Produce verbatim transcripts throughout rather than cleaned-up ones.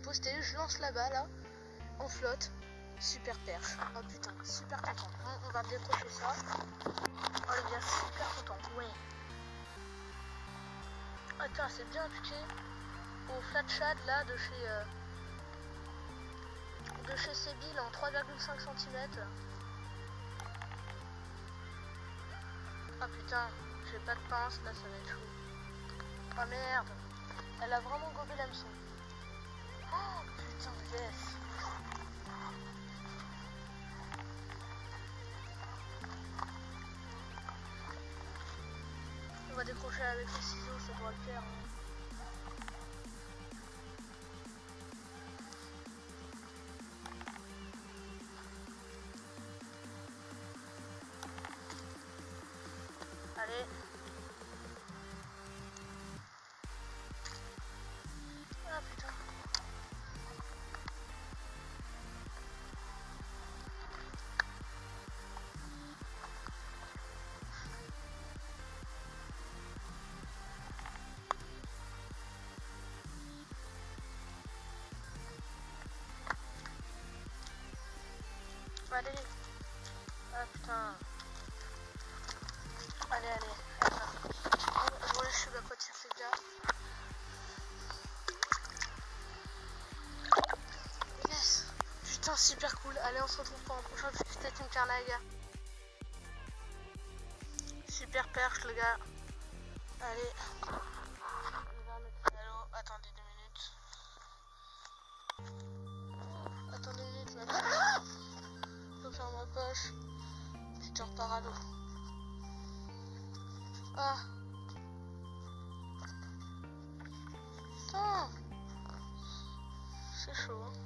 poster, je lance là-bas, là, en flotte. Super perche. Oh putain, super content. On, on va décrocher ça. Oh les gars, super content. Ouais. Attends, c'est bien appliqué au flat shad là de chez euh, de chez Sebil en trois virgule cinq centimètres. Ah putain, j'ai pas de pince, là ça va être chaud. Oh merde, elle a vraiment gobé l'hameçon. Oh putain, yes. On va décrocher avec les ciseaux, ça doit le faire. Hein. Allez. Ah putain. Allez. Ah putain. Allez, allez. Bon, je vous laisse sur la côte, les gars. Yes. Putain, super cool. Allez, on se retrouve pour un prochain C'était une carne, les gars. Super perche, les gars. Allez. On va mettre à l'eau. Attendez deux minutes. Attendez une minute, maintenant. Je peux faire ma poche. Puis tu repars à l'eau. Ah. Putain. C'est chaud. Hein.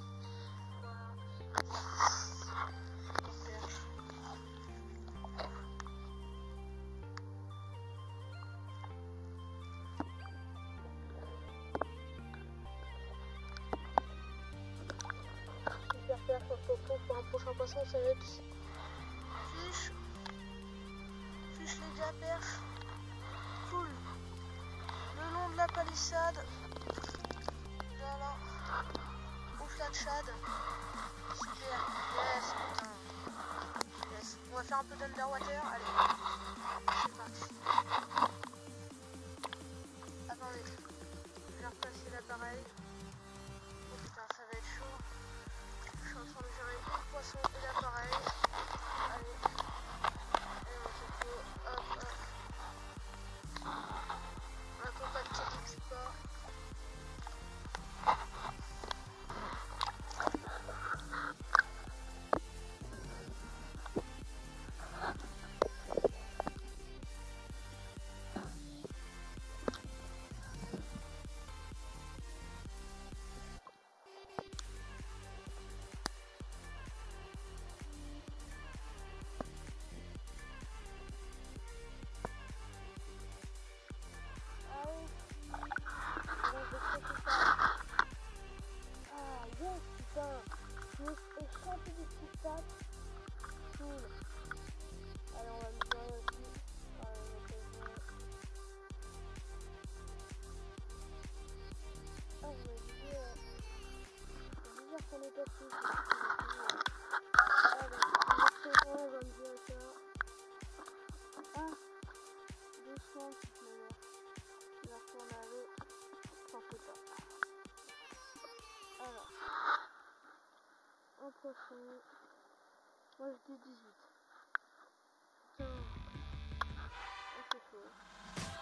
Super perche, on se retrouve pour un prochain poisson, ça va être fiche. Fiche les gars, perche. Cool. Le long de la palissade. Voilà. Au flat shad. Super. Yes, putain. Yes. On va faire un peu d'underwater. Allez. C'est parti. Attendez. Je vais replacer l'appareil. Oh putain, ça va être chaud. Je suis en train de gérer le poisson et l'appareil. Allez. Et on se fait. Hop, hop. Un compact qui n'existe pas. Ah yes, putain, je me suis échappé des petits sacs. Cool. Allez, on va me faire aussi. Allez, on va faire. Ah, vous m'avez dit. Euh... C'est bizarre qu'on est pas dessus. Ah, bah, c'est bon, on va me dire ça. Ah, doucement, petite manière. Je vais retourner à l'eau. T'en fais pas. Alors, un poisson. Moi je dis dix-huit. Putain, oh, c'est chaud.